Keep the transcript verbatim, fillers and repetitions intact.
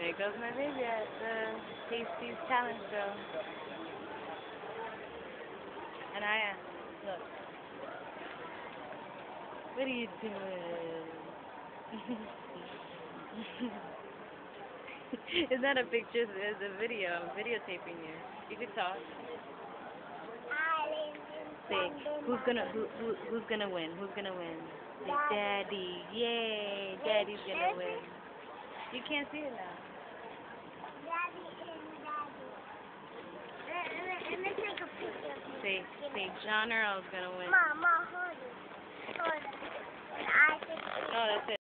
There goes my baby at the Tasties Talent Show. And I am. Look. What are you doing? It's not a picture, it's a video. I'm videotaping you. You can talk. Say, who's gonna who, who who's gonna win? Who's gonna win? Say, Daddy. Yay! Daddy's gonna win. You can't see it now. Daddy and Daddy. Let, let, let me take a picture. Say, say, John Earl's gonna win. Mom, Mom.